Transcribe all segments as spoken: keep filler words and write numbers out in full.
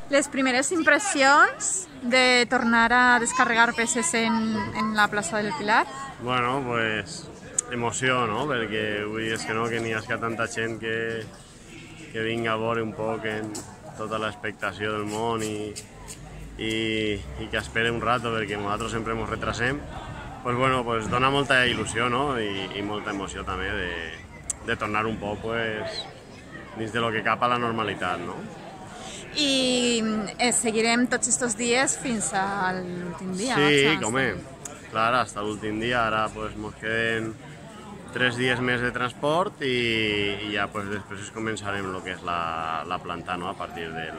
Les primeres impressions de tornar a descarregar peces en, en la plaça del Pilar? Bueno, pues emoció, no? Perquè vull dir, és que no, que n'hi ha tanta gent que, que vinga a veure un poc en tota l'expectació del món i, i, i que espere un rato, perquè nosaltres sempre ens retrasem. Pues bueno, pues dona molta il·lusió, no? I, i molta emoció també de, de tornar un poc pues, dins de lo que cap a la normalitat, no? I eh, seguirem tots aquests dies fins a l'últim dia. Sí, com és. Clar, fins a l'últim dia. Ara pues, ens queden tres dies més de transport i, i ja pues, després començarem el que és la, la planta, no? A partir del,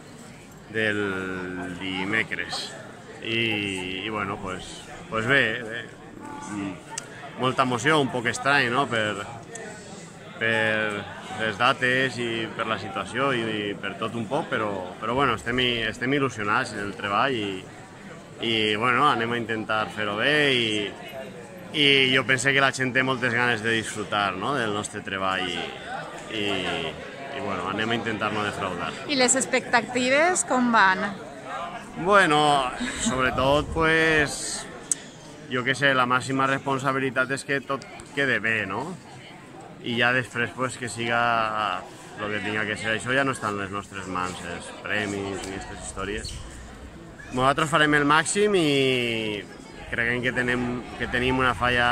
del dimecres. I, i bueno, pues, pues bé, bé, molta emoció, un poc estrany, no? Per, per les dates i per la situació i, i per tot un poc, però, però bueno, estem, estem il·lusionats en el treball i, i bueno, anem a intentar fer-ho bé i, i jo penso que la gent té moltes ganes de disfrutar, no? Del nostre treball i, i, i bueno, anem a intentar no defraudar. I les expectatives com van? Bueno, sobretot, pues, jo que sé, la màxima responsabilitat és que tot quede bé, no? I ja després pues, que siga el que tinga que ser. Això ja no està en les nostres mans, els premis i aquestes històries. Nosaltres farem el màxim i creiem que tenim, que tenim una falla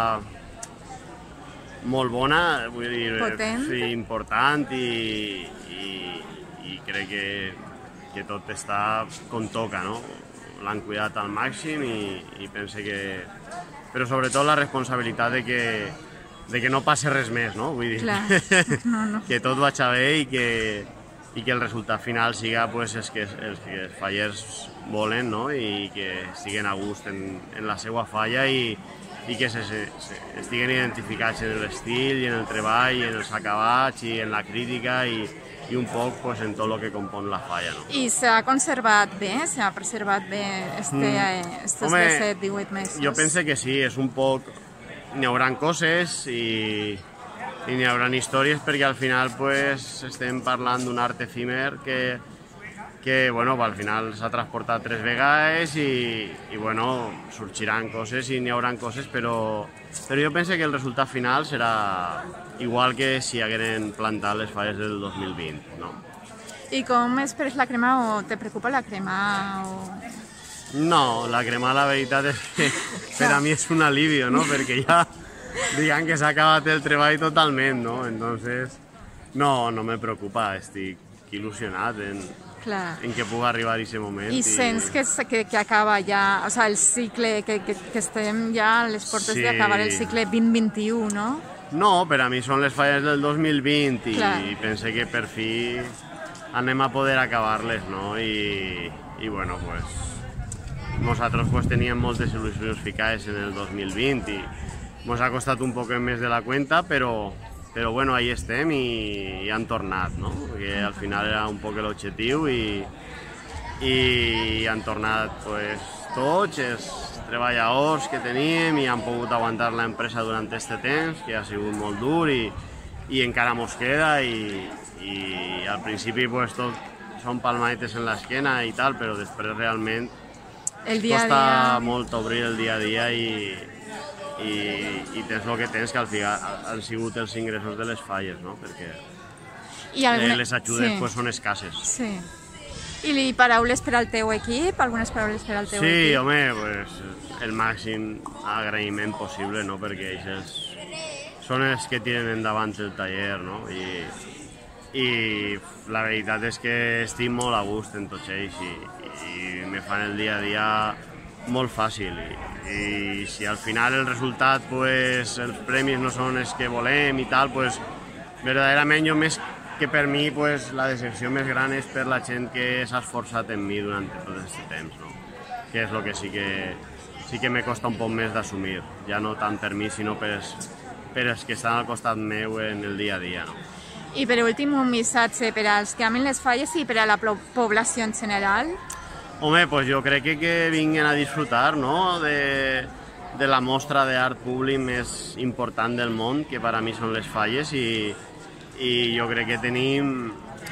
molt bona, vull dir, sí, important i, i, i crec que, que tot està com toca, no? L'han cuidat al màxim i, i pense que... Però sobretot la responsabilitat de que de que no passi res més, no? Vull dir, no, no. que tot vagi bé i que, i que el resultat final siga pues, els, que, els que els fallers volen, no? I que estiguen a gust en, en la seva falla i, i que se, se, se estiguen identificats en l'estil i en el treball, i en els acabats i en la crítica i, i un poc pues, en tot el que compon la falla. No? I s'ha conservat bé? S'ha preservat bé este, mm. estos Home, disset divuit mesos? Jo penso que sí, és un poc... N'hi haurà coses i, i n'hi haurà històries perquè al final pues, estem parlant d'un art efímer que, que bueno, al final s'ha transportat tres vegades i, i bueno, sorgiran coses i n'hi haurà coses, però, però jo penso que el resultat final serà igual que si hagueren plantat les falles del dos mil vint. No? I com esperes la crema o te preocupa la crema? O... No, la crema la veritat és que per a mi és un alivio, no? Perquè ja digan que s'ha acabat el treball totalment, no? Entonces, no, no me preocupa, estic il·lusionat en, en que pugui arribar a aquest moment. I sents que, que, que acaba ja, o sea, el cicle, que, que, que estem ja a les portes sí. d'acabar el cicle vint vint-i-u, no? No, per a mi són les falles del dos mil vint i, i pense que per fi anem a poder acabar-les, no? I, i bueno, pues... Nosaltres pues, teníem moltes il·lusions ficades en el dos mil vint i ens ha costat un poc més de la cuenta, però, però bueno, ahí estem i, i han tornat, no? Perquè al final era un poc l'objectiu i, i han tornat pues, tots els treballadors que teníem i han pogut aguantar l'empresa durant aquest temps, que ha sigut molt dur i, i encara mos queda i, i al principi pues, tot són palmadetes en l'esquena i tal, però després realment el dia costa a dia... molt obrir el dia a dia i, i, i tens el que tens, que al final han sigut els ingressos de les falles, no? Perquè I alguna... les ajudes sí. pues, són escasses. Sí. I paraules per al teu equip? Algunes paraules per al teu sí, equip? Sí, home, pues, el màxim agraïment possible, no? Perquè ells són els que tiren endavant el taller, no? I, i la veritat és que estic molt a gust en tots ells i, i me fan el dia a dia molt fàcil i, i si al final el resultat, pues, els premis no són els que volem i tal, pues, verdaderament jo més que per mi pues, la decepció més gran és per la gent que s'ha esforçat en mi durant tot aquest temps, no? Que és el que sí que, sí que me costa un poc més d'assumir, ja no tant per mi sinó per els, per els que estan al costat meu en el dia a dia, no? I per últim, un missatge per als que amen les falles i per a la població en general? Home, pues jo crec que, que vinguin a disfrutar, no? de, de la mostra d'art públic més important del món, que per a mi són les falles, i, i jo crec que tenim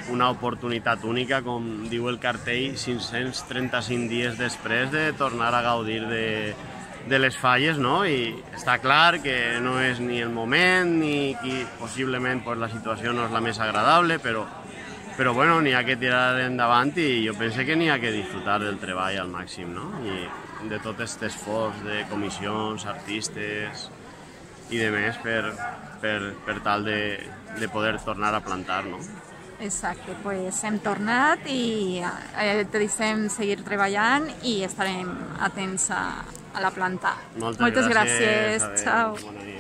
una oportunitat única, com diu el cartell, cinc-cents trenta-cinc dies després de tornar a gaudir de, de les falles, no? I està clar que no és ni el moment, ni qui, possiblement pues, la situació no és la més agradable, però, però bueno, n'hi ha que tirar endavant i jo penso que n'hi ha que disfrutar del treball al màxim, no? I de tot aquest esforç de comissions, artistes i de més per, per, per tal de, de poder tornar a plantar, no? Exacte, pues hem tornat i eh, te deixem seguir treballant i estarem atents a, a la planta. Moltes, Moltes gràcies. gràcies. Ciao.